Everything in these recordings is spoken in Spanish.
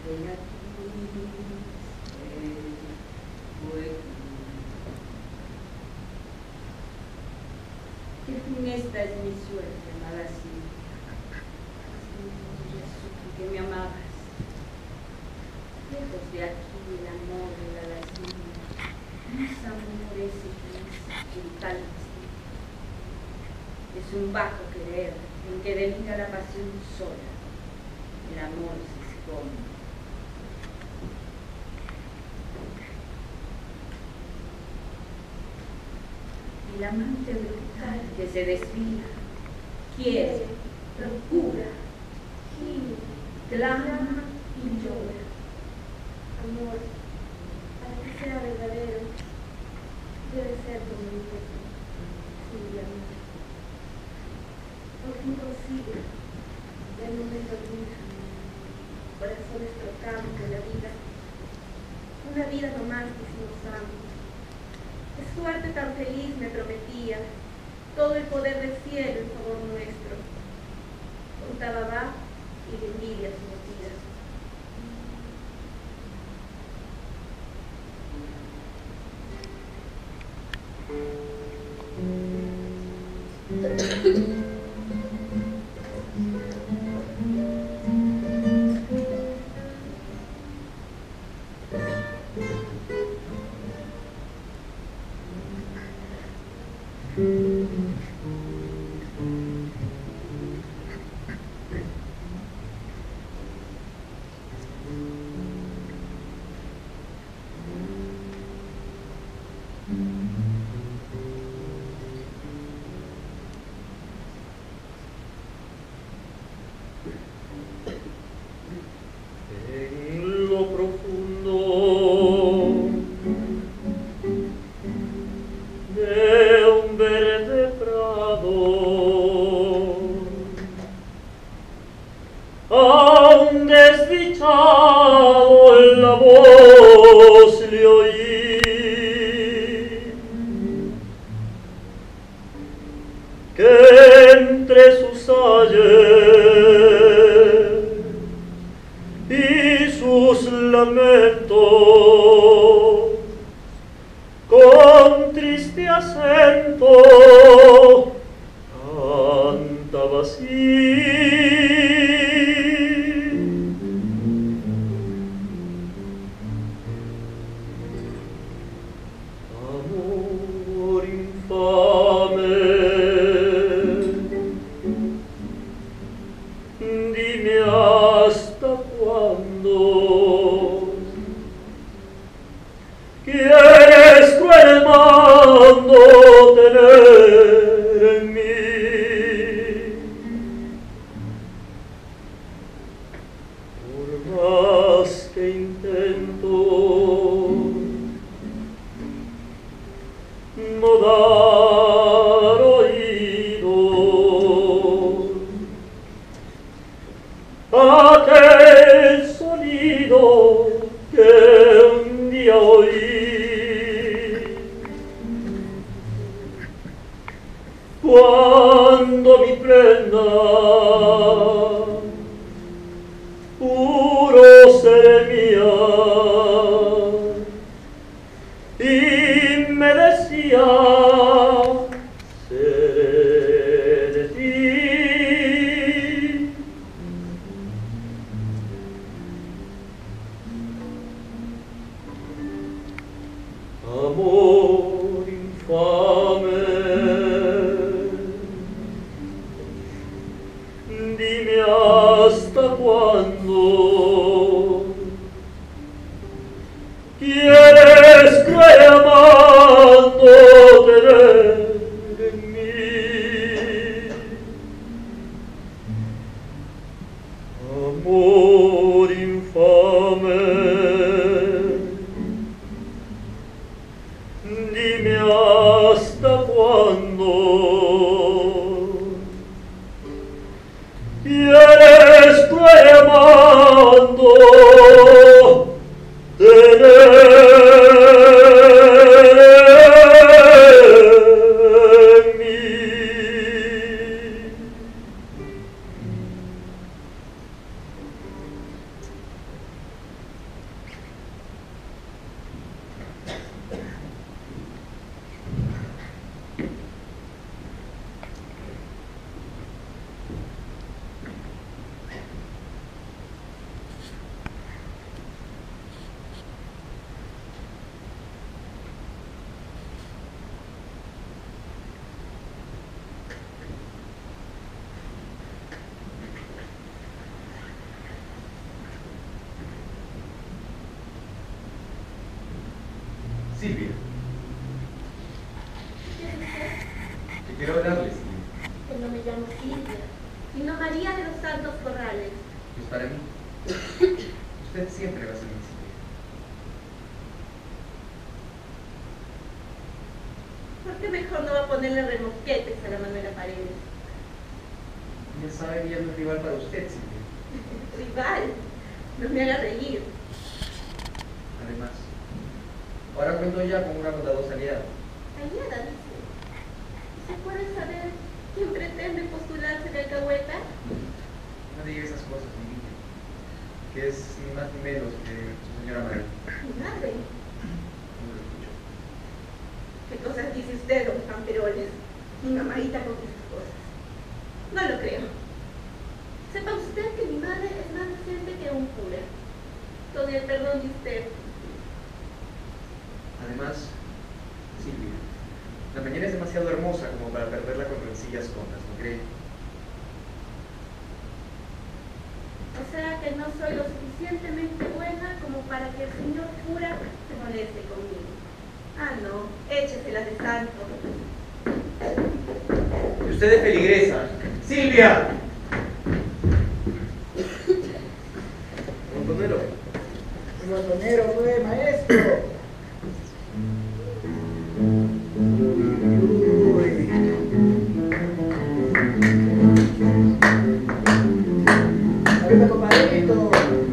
Ven aquí, qué funesta es mi suerte, amada Silvia. Que me amabas. Lejos de aquí el amor de la lascivia, mis amores y brutales. Es un bajo querer en que delira la pasión sola, el amor se esconde. El amante brutal que se desvía, quiere, procura, gime, clama y llora. Amor, para que sea verdadero, debe ser como mi pecho, Silvia mía. Porque imposible, ya no me olvida, corazón estrocado de la vida, una vida nomás quisimos ambos. Qué suerte tan feliz me prometía, todo el poder del cielo en favor nuestro. Contaba va y de envidia su metida. En lo profundo de un verde prado, a un desdichado en la voz le oí, que entre sus ayes y sus lamentos con triste acento cantaba así. Amor infame, dime hasta cuándo quieres cruel mando tener en mí. Por más que intento no dar oído aquel sonido que un día oí, cuando mi prenda puro ser mía y me decía seré de ti. Amor infame, dime hasta cuándo quieres cruel amando tener en mí. Amor infame, Usted siempre va a ser mi Silvia. ¿Por qué mejor no va a ponerle remoquetes a la Manuela Paredes? Ya sabe que ella no es rival para usted, Silvia. Rival, no me haga reír. Además, ahora cuento ya con una bondadosa aliada. Aliada, dice. ¿Se puede saber quién pretende postularse de alcahueta? No diga esas cosas, mi niña, que es ni más ni menos que su señora madre. Mi madre. No lo escucho. ¿Qué cosas dice usted, don Camperoles? Mi mamadita con esas cosas. No lo creo. Sepa usted que mi madre es más decente que un cura. Con el perdón de usted. Además, Silvia, la mañana es demasiado hermosa como para perderla con rencillas tontas, ¿no cree? O sea que no soy lo suficientemente buena como para que el señor cura se moleste conmigo. Ah, no, échesela de santo. Y usted es peligresa. ¡Silvia! Montonero. El montonero fue maestro. Uy. Ahorita, compadrito.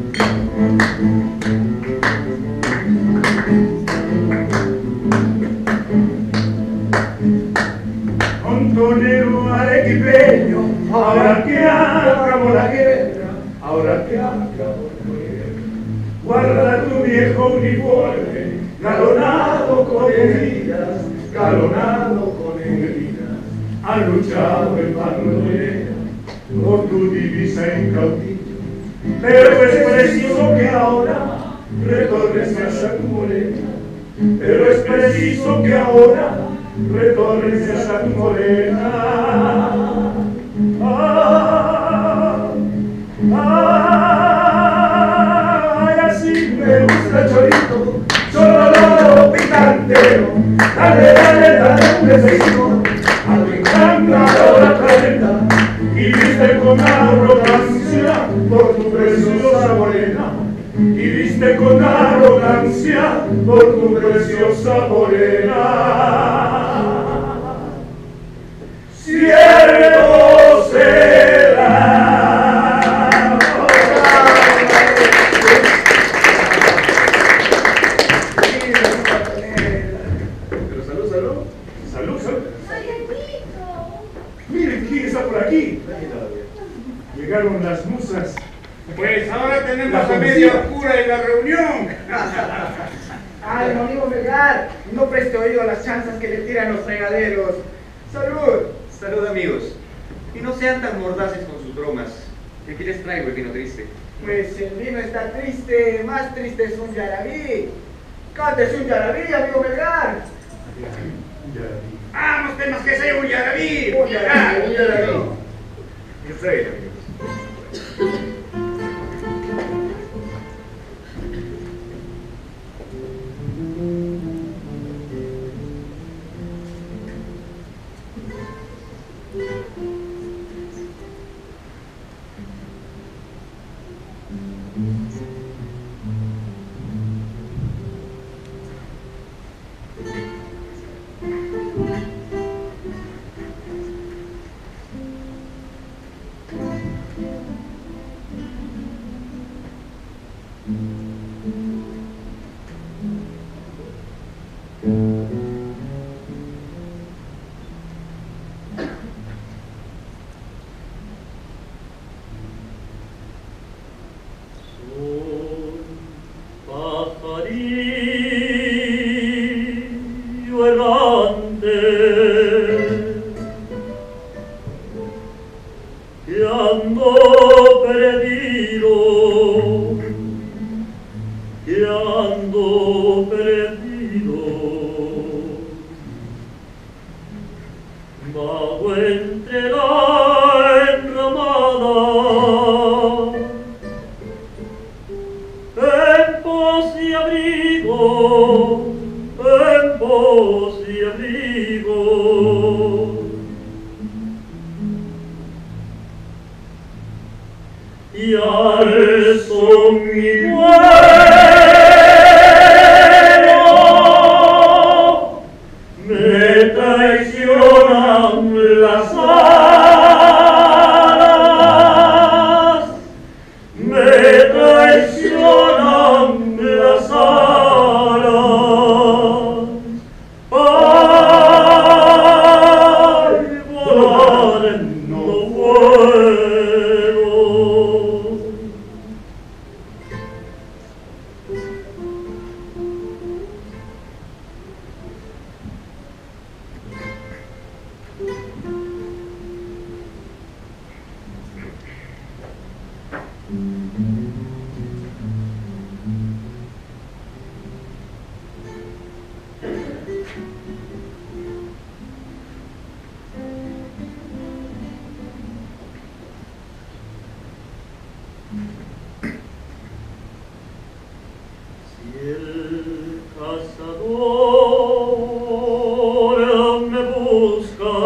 Montonero arequipeño, ahora que acabó la guerra, ahora que acabó la guerra, guarda tu viejo uniforme, galonado con heridas, galonado con heridas. Ha luchado el bandolero por tu divisa en caudillo, pero es preciso que ahora retornes a tu morena, pero es preciso que ahora retornes a tu morena. Ay, así me gusta el chorito, solo picantero. Dale, dale, dale un besito a tu encantadora prenda, y viste con arrogancia por tu preciosa morena, y viste con arrogancia por tu preciosa morena. Cierto será. Pero salud, salud. Salud, salud. ¡Marianito! Miren quién está por aquí. Llegaron las musas. Pues ahora tenemos La a policía. media oscura en la reunión. Ay, mi amigo Melgar, no preste oído a las chanzas que le tiran los fregaderos. ¡Salud! Salud, amigos. Y no sean tan mordaces con sus bromas, que aquí les traigo el vino triste. Pues el vino está triste, más triste es un yarabí. Cántese un yarabí, amigo Melgar. Vamos, tenemos que ser un yarabí. Un yarabí, un yarabí. Yo traigo, amigos. Pajarillo errante que ando perdido, que ando perdido, vago entre la enramada, en pos y abrigo, en pos y abrigo. Y al son mi ilusionan las alas. Ay, volar no puedo. Si el cazador me busca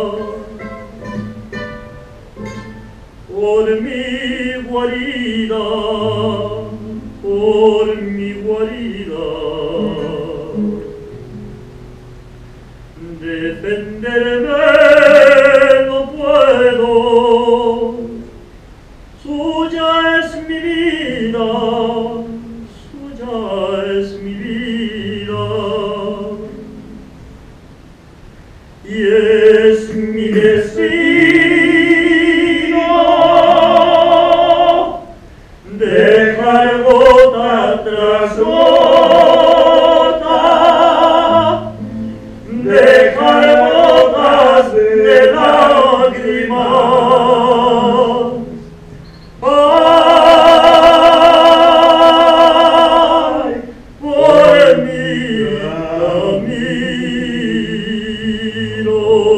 por mi guarida, defenderme no puedo. Suya es mi vida, suya es mi vida, y es mi destino dejar gota tras gota, dejar gotas de lágrimas. Ay, por mi camino.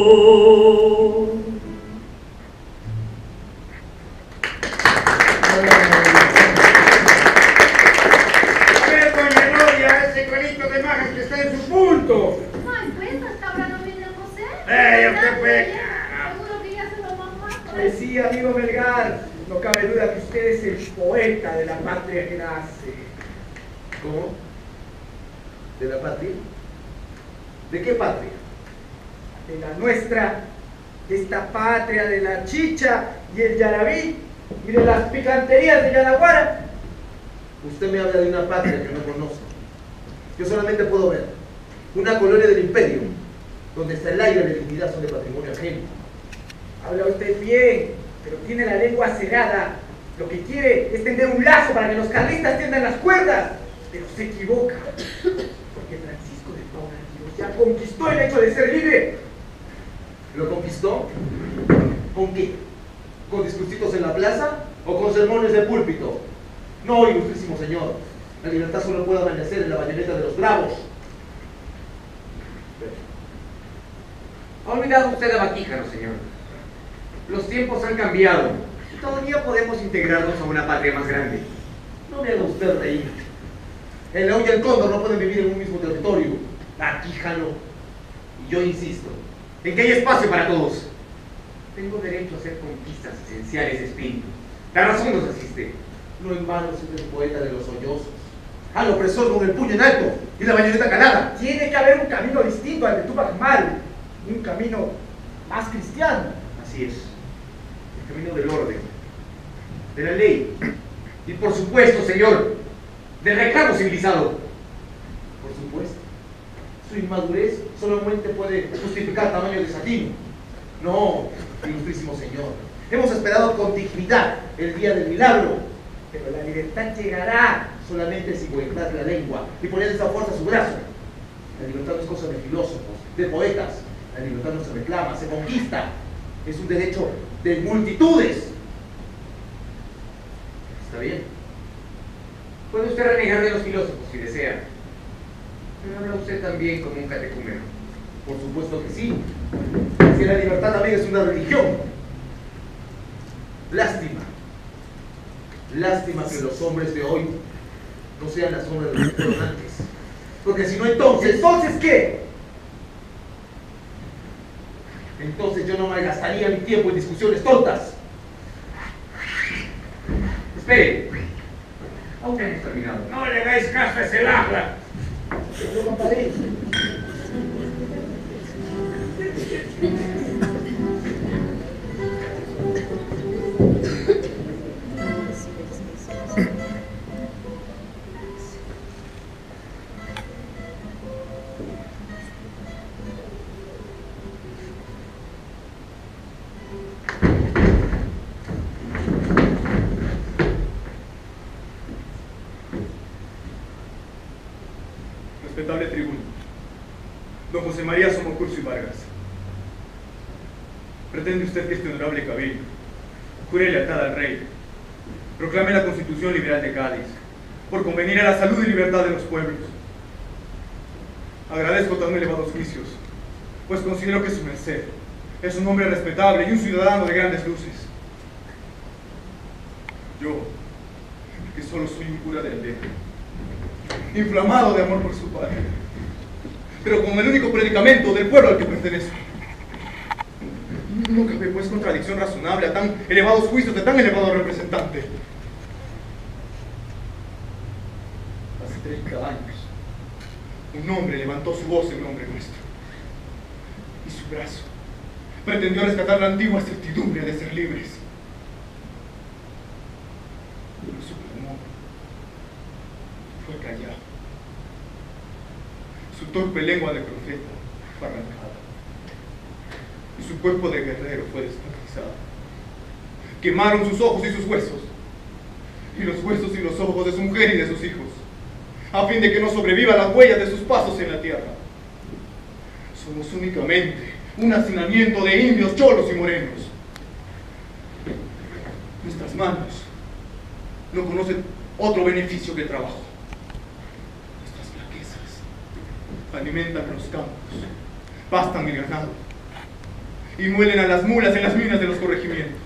A ver, doña Gloria, ese cuerito de majas que está en su punto. Ay, pues, hasta ahora no viene José. Usted fue. Seguro que ya se lo mamá. Pues sí, amigo Melgar, no cabe duda que usted es el poeta de la patria que nace. ¿Cómo? ¿De la patria? ¿De qué patria? De la nuestra, de esta patria de la chicha y el yarabí y de las picanterías de Yanaguara. Usted me habla de una patria que no conozco. Yo solamente puedo ver una colonia del imperio, donde hasta el aire y la dignidad son de patrimonio ajeno. Habla usted bien, pero tiene la lengua cerrada. Lo que quiere es tender un lazo para que los carlistas tiendan las cuerdas. Pero se equivoca, porque Francisco de Paula Ríos ya conquistó el hecho de ser libre. ¿Lo conquistó? ¿Con qué? ¿Con discursitos en la plaza o con sermones de púlpito? No, ilustrísimo señor. La libertad solo puede amanecer en la bayoneta de los bravos. Ha olvidado usted a Batíjano, señor. Los tiempos han cambiado y todavía podemos integrarnos a una patria más grande. No me haga usted reír. El león y el cóndor no pueden vivir en un mismo territorio. Batíjano. Y yo insisto en que hay espacio para todos. Tengo derecho a hacer conquistas esenciales de espíritu. La razón nos asiste. No en vano soy el poeta de los sollozos. Al opresor con el puño en alto y la bayoneta calada. Tiene que haber un camino distinto al de Tupac Amaru, un camino más cristiano. Así es. El camino del orden, de la ley y, por supuesto, señor, del reclamo civilizado. Por supuesto. Su inmadurez solamente puede justificar tamaño desatino. No, ilustrísimo señor. Hemos esperado con dignidad el día del milagro. Pero la libertad llegará. Solamente si igualdad la lengua y poner esa fuerza a su brazo. La libertad no es cosa de filósofos, de poetas. La libertad no se reclama, se conquista. Es un derecho de multitudes. Está bien. Puede usted renegar de los filósofos si desea. Pero habla usted también como un catecúmeno. Por supuesto que sí. Si la libertad también es una religión. Lástima. Lástima que los hombres de hoy no sean las sombras de los que fueron antes. Porque si no, entonces... ¿Entonces qué? Entonces yo no malgastaría mi tiempo en discusiones tontas. Espere. Aún no hemos terminado. No le hagáis caso a ese labra. Yo compadre. Respetable tribuno, don José María Somocurso y Vargas, ¿pretende usted que este honorable cabildo jure lealtad al rey, proclame la Constitución Liberal de Cádiz, por convenir a la salud y libertad de los pueblos? Agradezco tan elevados juicios, pues considero que su merced es un hombre respetable y un ciudadano de grandes luces. Yo, que solo soy un cura de aldea, inflamado de amor por su padre, pero con el único predicamento del pueblo al que pertenezco. No cabe pues contradicción razonable a tan elevados juicios de tan elevado representante. Hace 30 años, un hombre levantó su voz en nombre nuestro, y su brazo pretendió rescatar la antigua certidumbre de ser libres. Pero su clamor fue callado. Su torpe lengua de profeta fue arrancada, y su cuerpo de guerrero fue descuartizado. Quemaron sus ojos y sus huesos, y los huesos y los ojos de su mujer y de sus hijos, a fin de que no sobreviva las huellas de sus pasos en la tierra. Somos únicamente un hacinamiento de indios, cholos y morenos. Nuestras manos no conocen otro beneficio que el trabajo. Nuestras flaquezas alimentan los campos, pastan el ganado y muelen a las mulas en las minas de los corregimientos.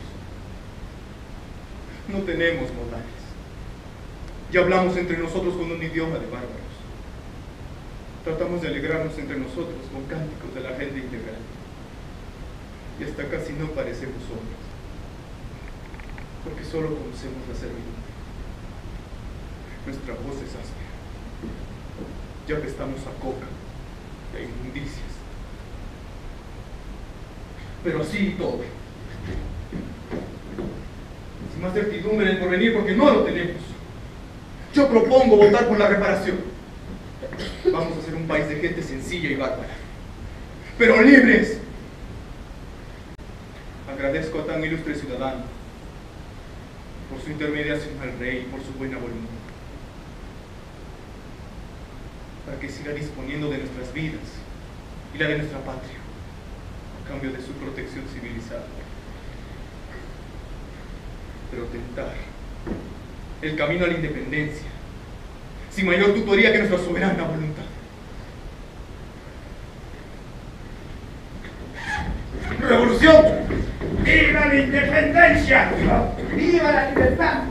No tenemos modales y hablamos entre nosotros con un idioma de bárbaros. Tratamos de alegrarnos entre nosotros con cánticos de la gente integral, y hasta casi no parecemos hombres, porque solo conocemos la servidumbre. Nuestra voz es áspera, ya que estamos a coca y a inmundicias. Pero así y todo, sin más certidumbre en el porvenir, porque no lo tenemos, yo propongo votar por la reparación. Vamos a ser un país de gente sencilla y bárbara, pero libres. Agradezco a tan ilustre ciudadano por su intermediación al rey y por su buena voluntad, para que siga disponiendo de nuestras vidas y la de nuestra patria, a cambio de su protección civilizada. Pero tentar el camino a la independencia, sin mayor tutoría que nuestra soberana voluntad. ¡Revolución! ¡Viva la independencia! ¡Viva la libertad!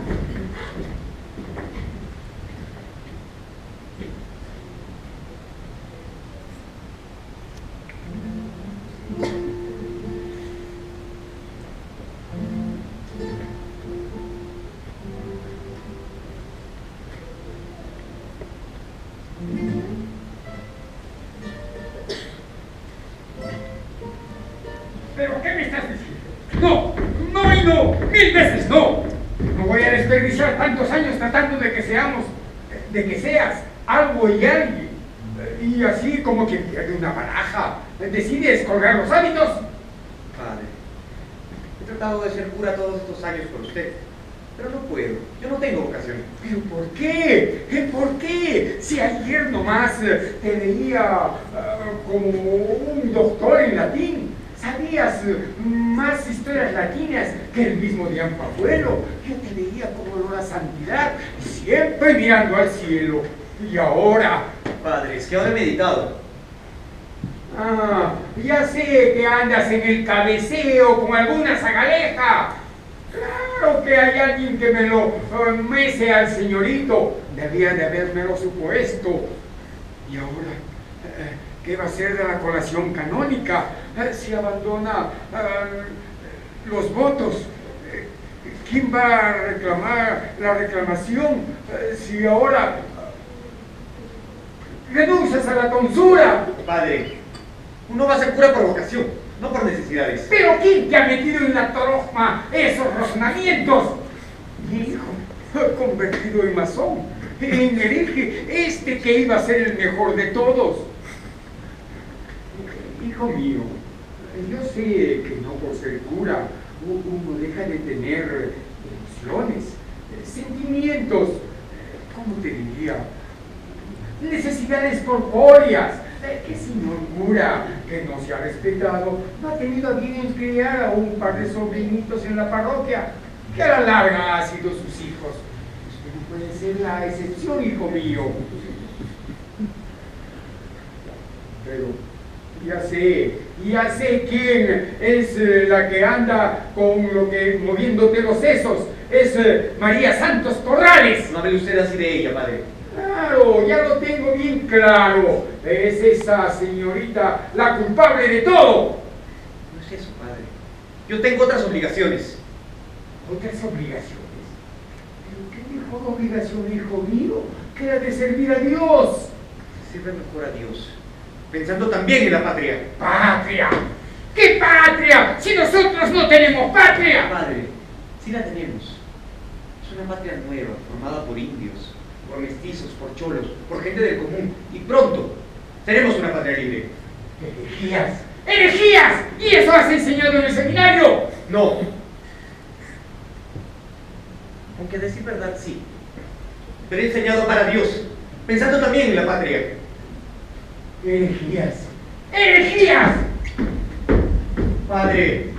¿Pero qué me estás diciendo? ¡No! ¡No y no! ¡1000 veces no! No voy a desperdiciar tantos años tratando de que seas algo y alguien. Y así como quien pierde una baraja, decides colgar los hábitos. Padre, he tratado de ser cura todos estos años por usted, pero no puedo. Yo no tengo vocación. ¿Pero por qué? ¿Por qué? Si ayer nomás te veía como un doctor en latín, sabías más historias latinas que el mismo Diampabuelo. Yo te veía como olor a santidad, siempre mirando al cielo. Y ahora... Padre, es que ahora he meditado. Ah, ya sé que andas en el cabeceo con alguna zagaleja. Claro que hay alguien que me lo mece al señorito. Debía de habérmelo supuesto. Y ahora, ¿qué va a ser de la colación canónica si abandona los votos? ¿Quién va a reclamar la reclamación si ahora renuncias a la tonsura? Padre, uno va a ser cura por vocación, no por necesidades. ¿Pero quién te ha metido en la trompa esos razonamientos? Mi hijo, convertido en masón, en hereje, que iba a ser el mejor de todos. Hijo mío, yo sé que no por ser cura uno deja de tener emociones, sentimientos, ¿cómo te diría? necesidades corpóreas. ¿Qué señor cura que no se ha respetado no ha tenido a bien criar a un par de sobrinitos en la parroquia, que a la larga ha sido sus hijos? Usted no puede ser la excepción, hijo mío. Pero ya sé quién es la que anda con lo que moviéndote los sesos. Es María Santos Corrales. No hable usted así de ella, padre. Claro, ya lo tengo bien claro. Es esa señorita la culpable de todo. No es eso, padre. Yo tengo otras obligaciones. ¿Otras obligaciones? ¿Pero qué mejor obligación, hijo mío, que la de servir a Dios? Sirve mejor a Dios, pensando también en la patria. ¡Patria! ¿Qué patria? Si nosotros no tenemos patria. Padre, sí la tenemos. Es una patria nueva, formada por indios, por mestizos, por cholos, por gente del común. Y pronto seremos una patria libre. ¡Herejías! ¡Herejías! ¿Y eso has enseñado en el seminario? No. Aunque a decir verdad, sí. Pero he enseñado para Dios, pensando también en la patria. ¡Herejías! ¡Herejías! Padre.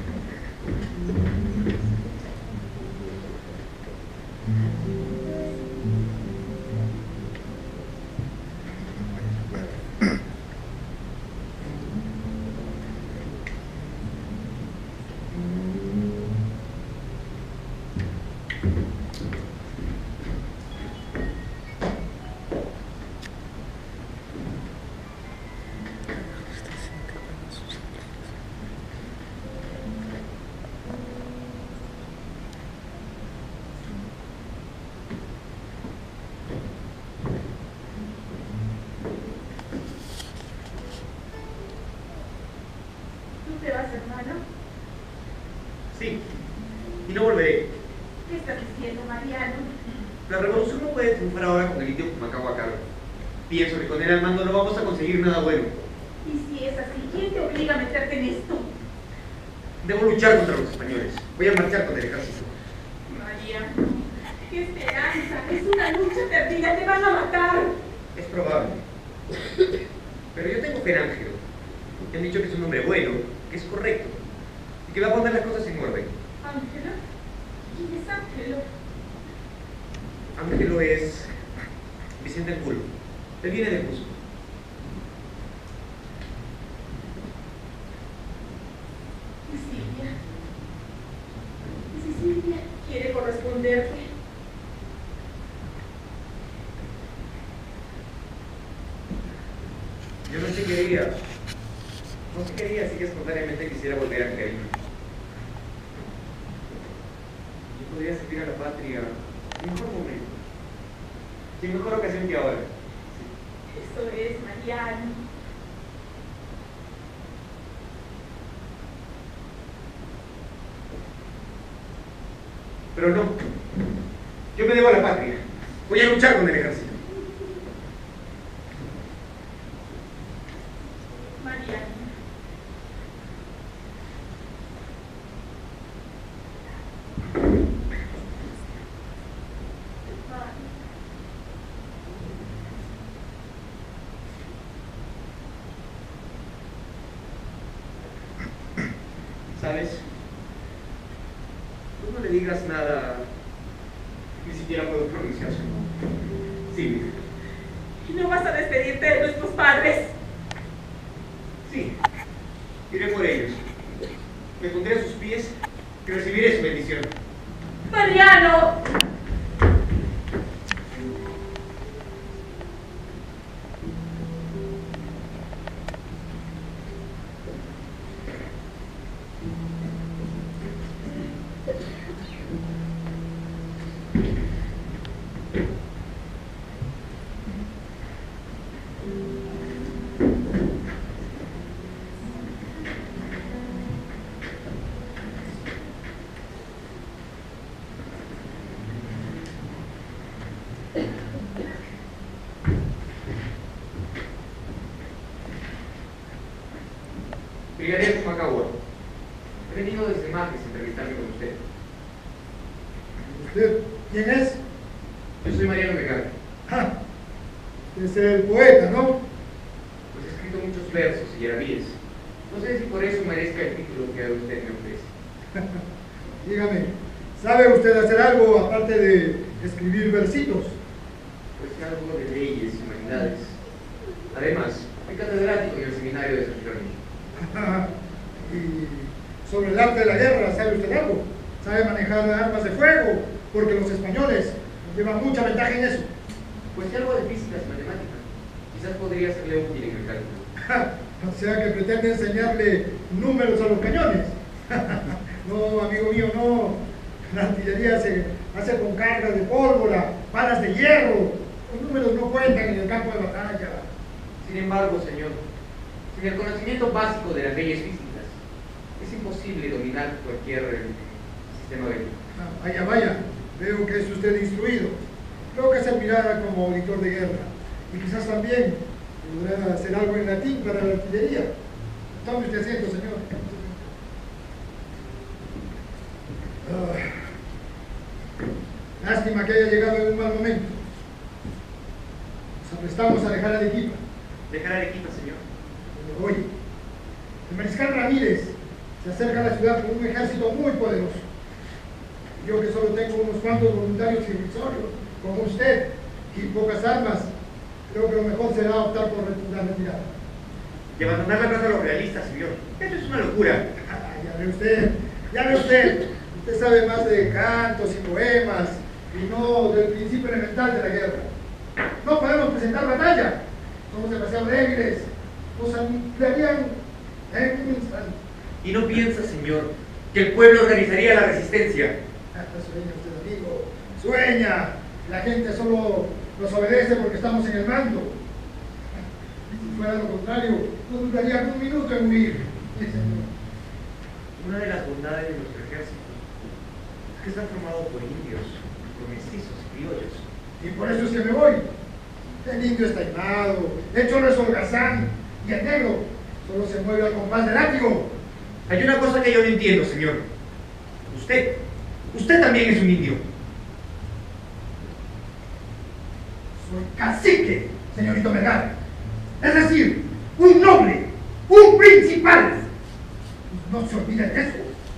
¿Te vas, hermano? Sí, y no volveré. ¿Qué estás diciendo, Mariano? La revolución no puede triunfar ahora con el indio Pumacahua a cargo. Pienso que con él al mando no vamos a conseguir nada bueno. Y si es así, ¿quién te obliga a meterte en esto? Debo luchar contra los españoles. Voy a marchar con el ejército. Mariano, qué esperanza. Es una lucha perdida, te van a matar. Es probable. Pero yo tengo fe en Ángelo. Me han dicho que es un hombre bueno, que es correcto y que va a poner las cosas en orden. ¿Ángelo? ¿Quién es Ángelo? Ángelo es Vicente Angulo. Él viene de Cusco. ¿Y Silvia quiere corresponderte? Yo no sé qué haría. No sé qué haría, así que espontáneamente quisiera volver a Angelina. Yo podría servir a la patria en mejor momento. Sin mejor ocasión que ahora. Eso es, Mariano. Pero no. Yo me debo a la patria. Voy a luchar con el ejército. Mariano. ¿Sabes? Tú no le digas nada, ni siquiera puedo pronunciar su nombre. Sí. ¿Y no vas a despedirte de nuestros padres? Sí. Iré por ellos. Me pondré a sus pies y recibiré su bendición. ¡Mariano! Brigadier Pumacahua. He venido desde Majes a entrevistarme con usted. ¿Usted quién es? Yo soy Mariano Vergara. Ah, Es el poeta, ¿no? Pues he escrito muchos versos y yarabíes. No sé si por eso merezca el título que usted me ofrece. Dígame, ¿sabe usted hacer algo aparte de escribir versitos? Pues algo de leyes y humanidades. Además, soy catedrático en el seminario de San Jerónimo. Y sobre el arte de la guerra, ¿sabe usted algo? ¿Sabe manejar armas de fuego? Porque los españoles llevan mucha ventaja en eso. Pues si algo de físicas y matemáticas, quizás podría serle útil en el cálculo. O sea que pretende enseñarle números a los cañones. No, amigo mío, no. La artillería se hace con cargas de pólvora, balas de hierro. Los números no cuentan en el campo de batalla. Sin embargo, señor, sin el conocimiento básico de las leyes físicas, es imposible dominar cualquier sistema bélico. Vaya, vaya, veo que es usted instruido. Creo que servirá como auditor de guerra. Y quizás también podrá hacer algo en latín para la artillería. Tome usted asiento, señor. Lástima que haya llegado en un mal momento. Nos aprestamos a dejar a Arequipa. ¿Dejar Arequipa, señor? Oye, el mariscal Ramírez se acerca a la ciudad con un ejército muy poderoso. Yo que solo tengo unos cuantos voluntarios irrisorios, como usted, y pocas armas, creo que lo mejor será optar por la retirada. Y abandonar la plaza a los realistas, señor. Eso es una locura. Ya ve usted, ya ve usted. Usted sabe más de cantos y poemas, y no del principio elemental de la guerra. No podemos presentar batalla. Somos demasiado débiles. Nos aniquilarían en un instante. ¿Y no piensa, señor, que el pueblo organizaría la resistencia? Sueña usted, amigo. Sueña. La gente solo nos obedece porque estamos en el mando. Si fuera lo contrario, no dudaría un minuto en huir. Sí, señor. Una de las bondades de nuestro ejército es que está formado por indios, por mestizos y criollos. Y por eso es que me voy. El indio está taimado, el cholo es holgazán, y el negro solo se mueve al compás del látigo. Hay una cosa que yo no entiendo, señor. Usted también es un indio. Soy cacique, señorito Vergara. Es decir, un noble, un principal. No se olviden de eso.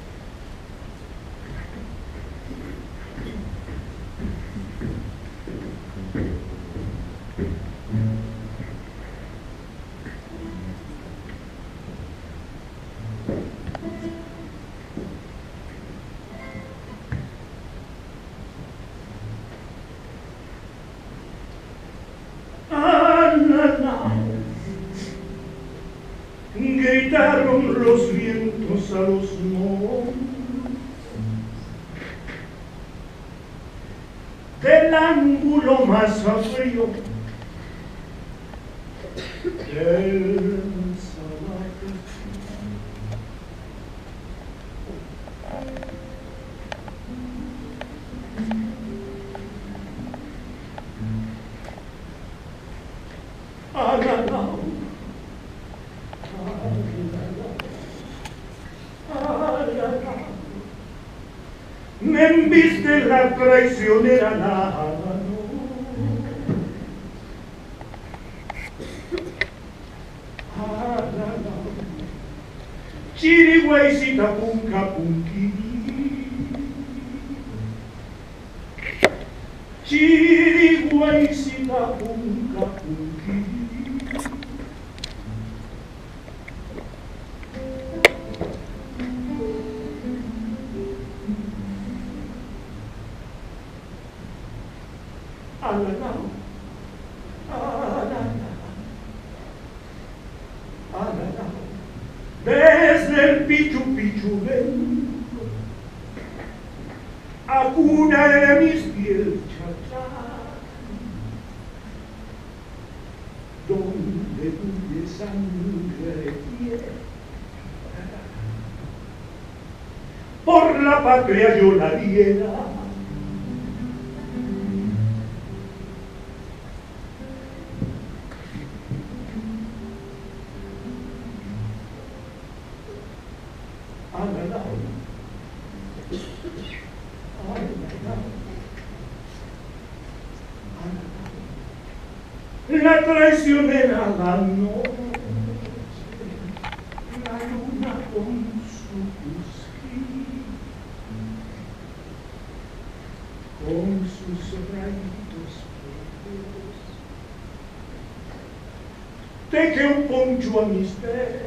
Gritaron los vientos a los montes del ángulo más frío del salvaje. Me embiste la traicionera mano. Chirigüeycita punca punqui. Chirigüeycita punca punqui. Desde el Pichu Pichu vengo a cuna de mis pies, donde fluye sangre de tierra. Por la patria yo la diera. la traicionera la noche, la luna con su cusquín, con sus rayitos verdes, teje un poncho a mis pies.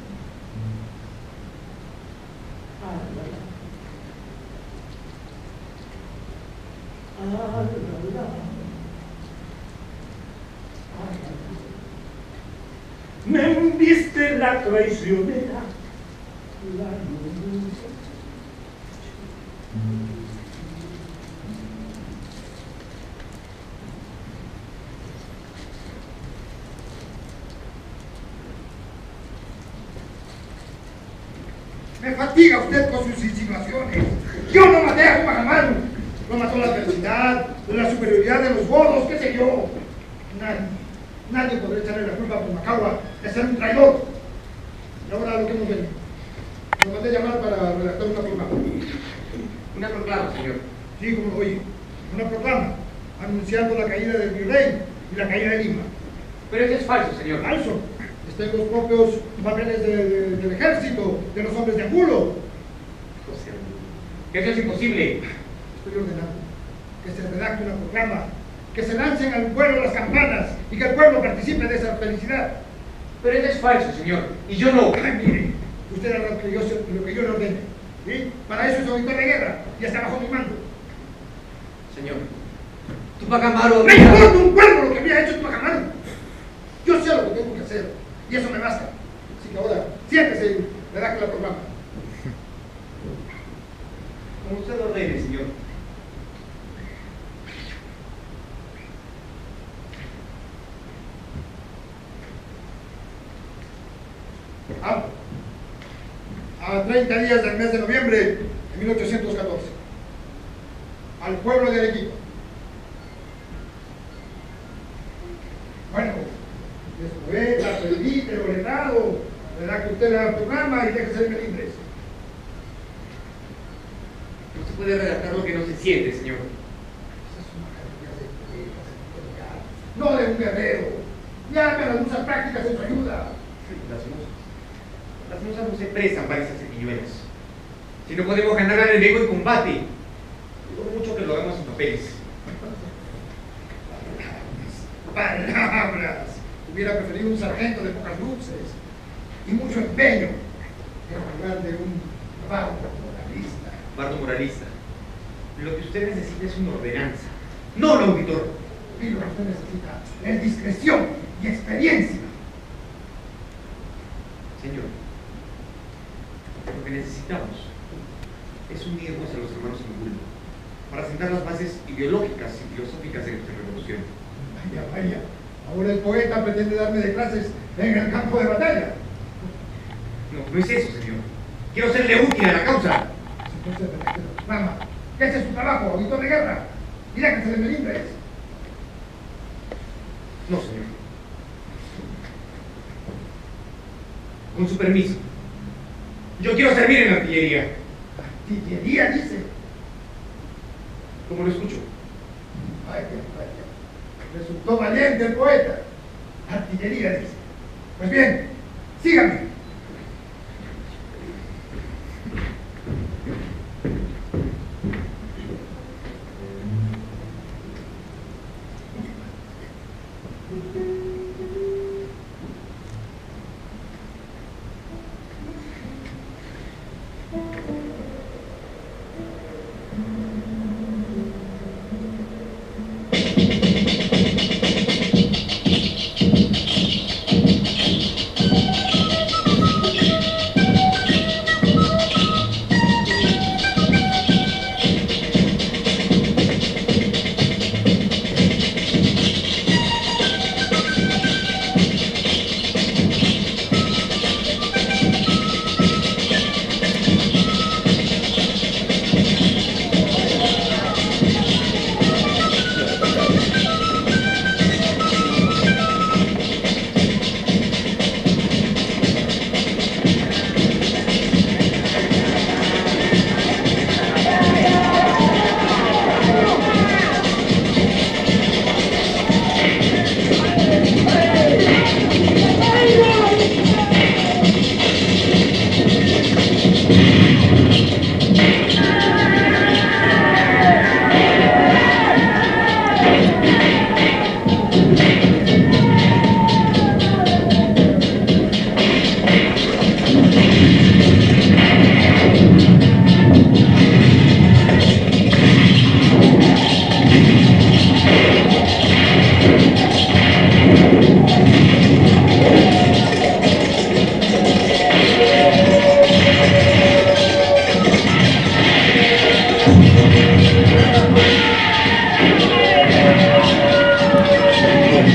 Me enviste la traicionera, la noche. Me fatiga usted con sus insinuaciones. Yo no maté a Tupac Amaru. No mató la felicidad, la superioridad de los gordos, qué sé yo. Nadie podrá echarle la culpa a Pumacahua de ser un traidor. Y ahora lo que hemos venido. Lo mandé llamar para redactar una proclama. Una proclama, señor. Sí, como lo oye. Una proclama anunciando la caída del virrey y la caída de Lima. Pero eso es falso, señor. Falso. Está en los propios papeles del ejército, de los hombres de Angulo. José, eso es imposible. Estoy ordenando que se redacte una proclama, que se lancen al pueblo las campanas y que el pueblo participe de esa felicidad. Pero eso es falso, señor. Y yo no. Ay, mire, usted hará lo que yo le ordene. ¿Sí? Para eso es auditor de guerra y está bajo mi mando. Señor, Tupac Amaru... ¡Me importa un cuerno lo que había hecho Tupac Amaru! Yo sé lo que tengo que hacer y eso me basta. Así que ahora, siéntese y redacte la proclama. Como usted lo ordene, señor. A 30 días del mes de noviembre de 1814, al pueblo de Arequipa. Bueno, es poeta, presbítero, letrado, redacte usted el programa y déjese de melindres. No se puede redactar lo que no se siente, señor. Esa es una categoría de poetas, no de un guerrero. Llame a las musas prácticas en su ayuda. Las musas no se prestan para esas sequilluelas. Si no podemos ganar al enemigo en combate, por mucho que lo hagamos en papeles. Palabras. Hubiera preferido un sargento de pocas luces y mucho empeño en lugar de un bardo moralista. Bardo moralista. Lo que usted necesita es una ordenanza, no un auditor. Y lo que usted necesita es discreción y experiencia. Señor, lo que necesitamos es unirnos a los hermanos Angulo para sentar las bases ideológicas y filosóficas de nuestra revolución. Vaya, vaya. Ahora el poeta pretende darme de clases en el campo de batalla. No, no es eso, señor. Quiero serle útil a la causa. Entonces, rama, que ese es su trabajo, auditor de guerra. Y déjense de melindres. No, señor. Con su permiso. Yo quiero servir en la artillería. ¿Artillería, dice? Como lo escucho. Vaya, vaya. Resultó valiente el poeta. Artillería, dice. Pues bien, síganme.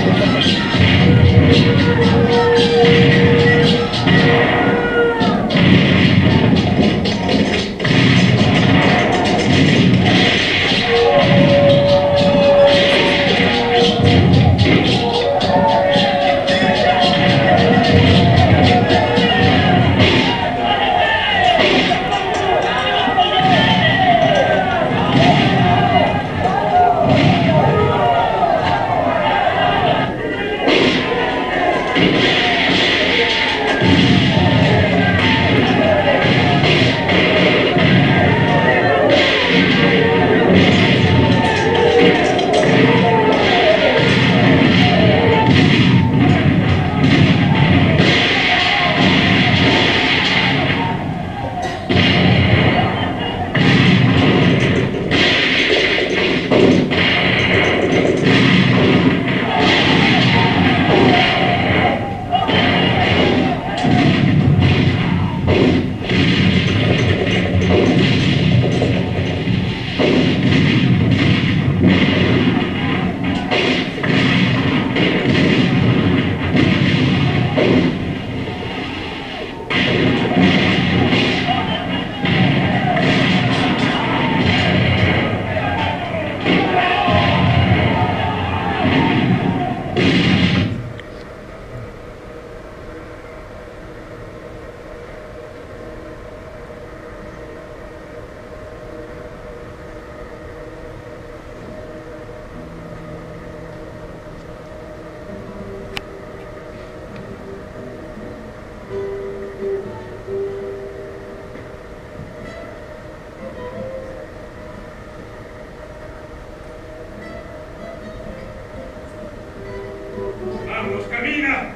camina.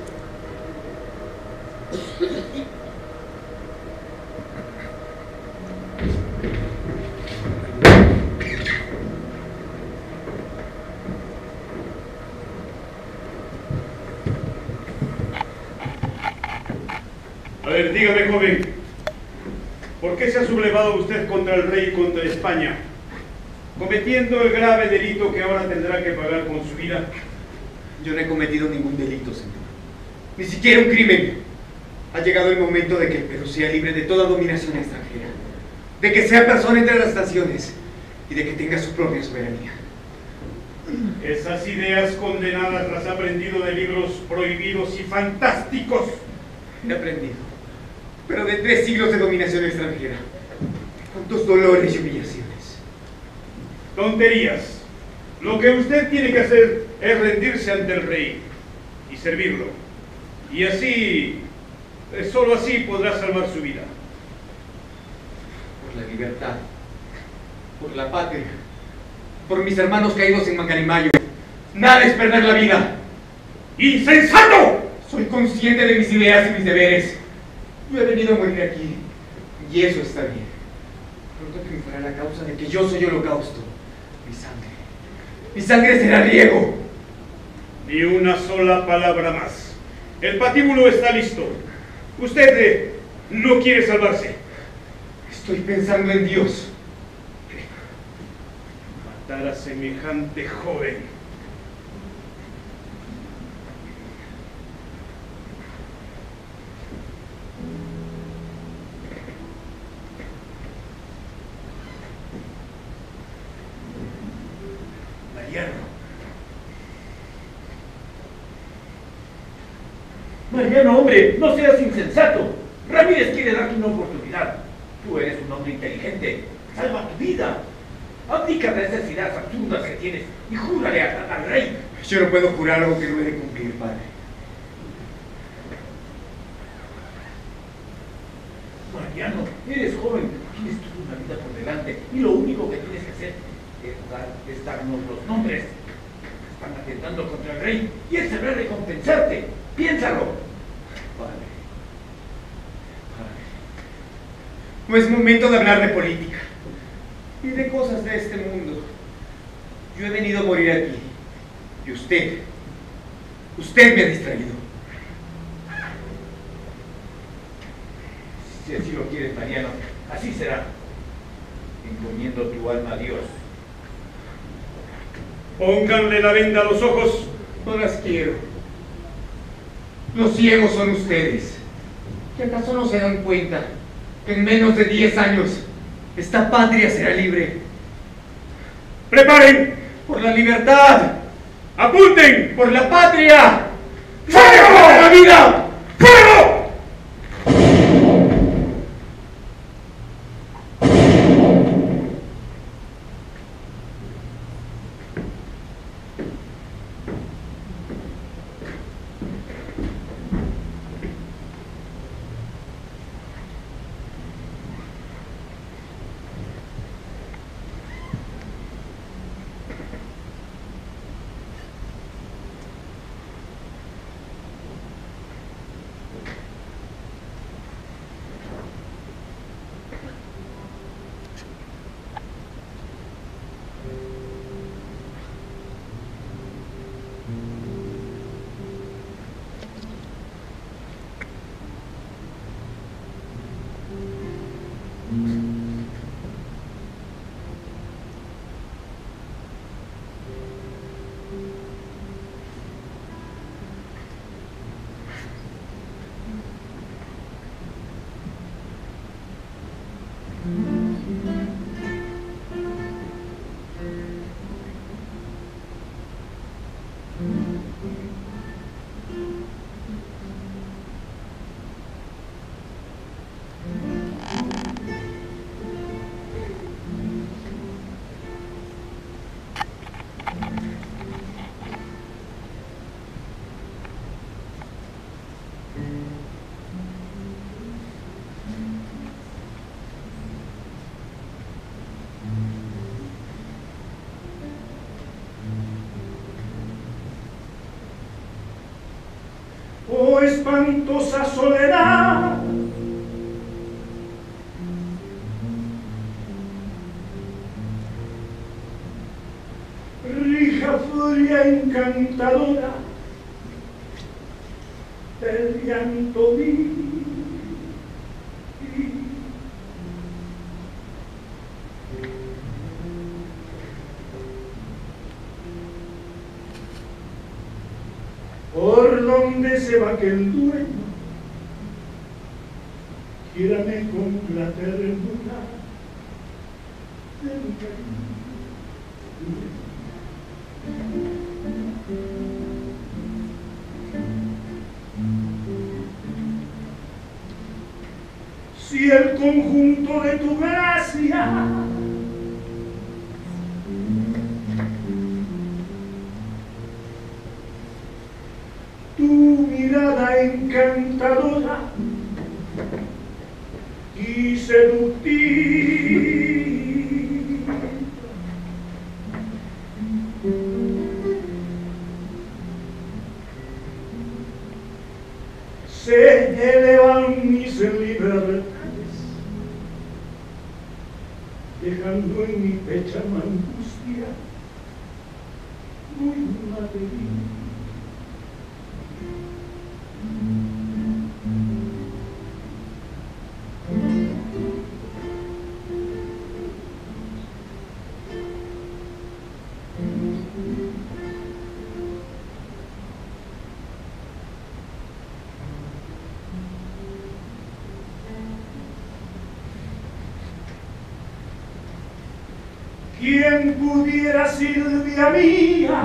A ver, dígame, joven, ¿por qué se ha sublevado usted contra el rey y contra España, cometiendo el grave delito que ahora tendrá que pagar con su vida? Yo no he cometido ningún delito, señor. Ni siquiera un crimen. Ha llegado el momento de que el Perú sea libre de toda dominación extranjera, de que sea persona entre las naciones y de que tenga su propia soberanía. Esas ideas condenadas las ha aprendido de libros prohibidos y fantásticos. He aprendido, pero de 3 siglos de dominación extranjera. ¿Cuántos dolores y humillaciones? Tonterías. Lo que usted tiene que hacer es rendirse ante el rey y servirlo. Y así, solo así podrá salvar su vida. Por la libertad, por la patria, por mis hermanos caídos en Mancalimayo. Nada es perder la vida. ¡Insensato! Soy consciente de mis ideas y mis deberes. Yo he venido a morir aquí, y eso está bien. Pronto triunfará la causa de que yo soy holocausto. Mi sangre será riego. Ni una sola palabra más. El patíbulo está listo. Usted no quiere salvarse. Estoy pensando en Dios. Matar a semejante joven. Mariano, hombre, no seas insensato. Ramírez quiere darte una oportunidad. Tú eres un hombre inteligente. Salva tu vida. Abdica de esas ideas absurdas que tienes y jura lealtad al rey. Yo no puedo jurar algo que no he de cumplir, padre. Mariano, eres joven, tienes toda una vida por delante y lo único que tienes que hacer es darnos los nombres. Están atentando contra el rey y él sabrá recompensarte. Piénsalo. Padre. No es momento de hablar de política y de cosas de este mundo. Yo he venido a morir aquí y usted me ha distraído. Si así lo quieres, Mariano, así será. Encomiendo tu alma a Dios. Pónganle la venda a los ojos. No las quiero. Los ciegos son ustedes. ¿Que acaso no se dan cuenta que en menos de 10 años esta patria será libre? ¡Preparen por la libertad! ¡Apunten por la patria! ¡Fuego por la vida! ¡Fuego! Oh, espantosa soledad, rija furia encantadora del llanto mío. Por donde se va aquel dueño, quiérame con la ternura de mi cariño. Si el conjunto de tu gracia tu mirada encantadora y seductiva se elevan mis libertades, dejando en mi pecho una angustia muy material. ¿Quién pudiera, Silvia mía,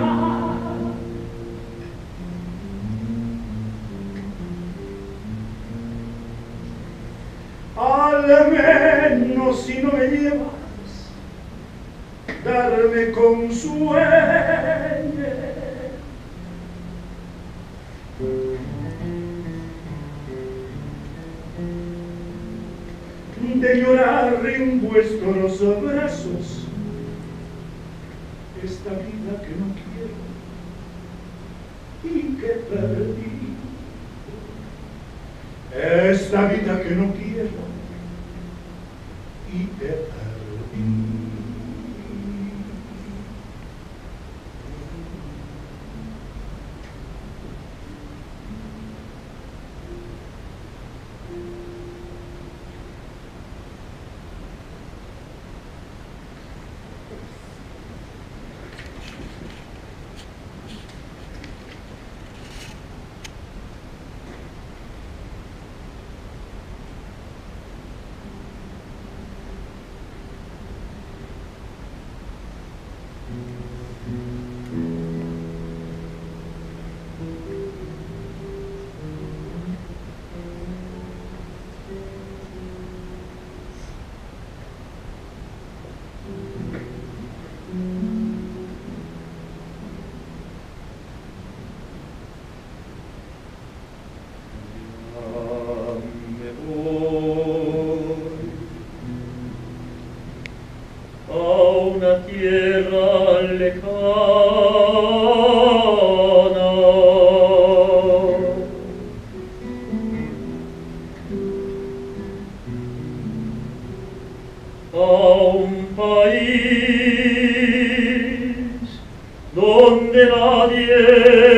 al menos si no me llevas, darme consuelo de llorar en vuestros brazos esta vida que no quiero y que perdí, esta vida que no quiero y que perdí.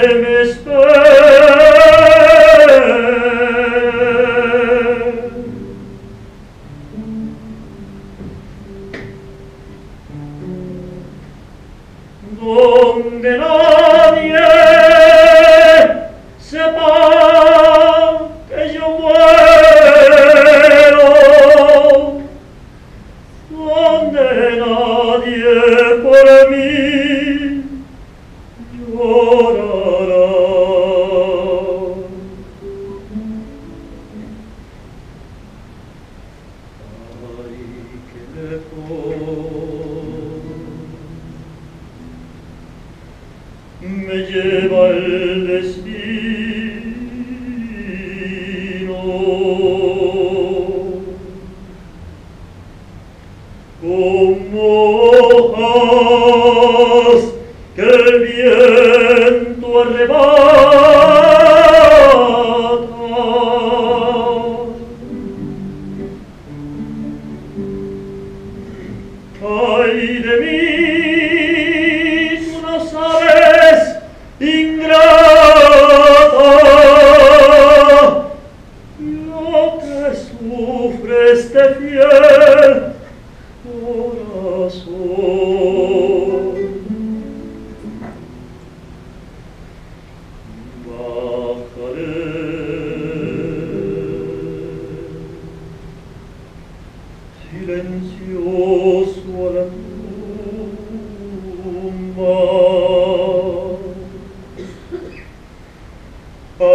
me esperes. Donde nadie sepa que yo muero, donde nadie por mí llorará. Ay, qué lejos me lleva el destino, como hojas que el viento arrebata. Ay de mí, tú no sabes, ingrata, lo que sufre este fiel corazón. Bajaré silencioso a la tumba, a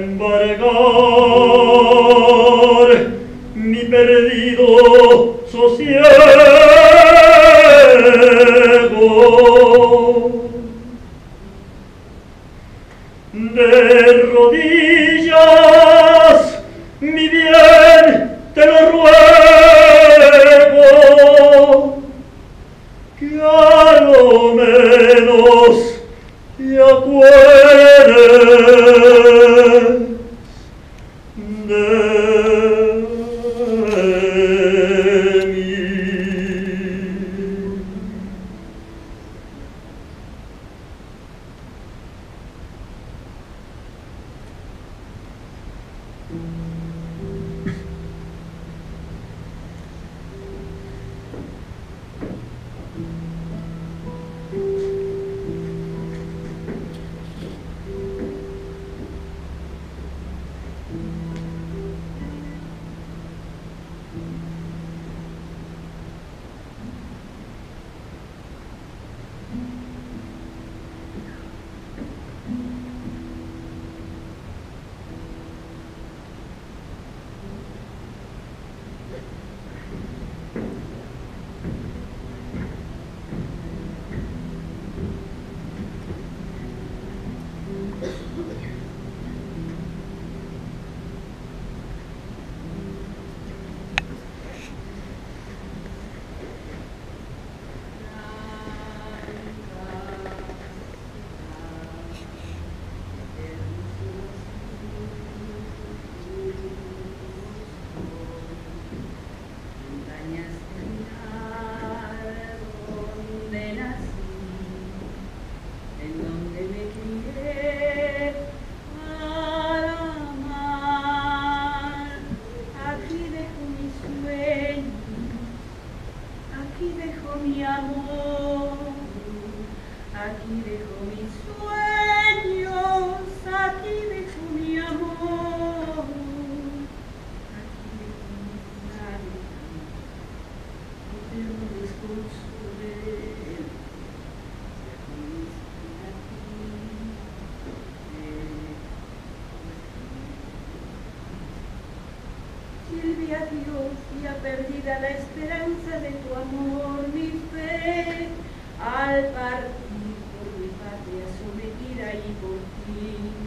embargar mi perdido sosiego. De rodillas, mi bien, te lo ruego, que a lo menos te acuerdes de mí. Dios, ya perdida la esperanza de tu amor, mi fe, al partir por mi patria sometida y por ti.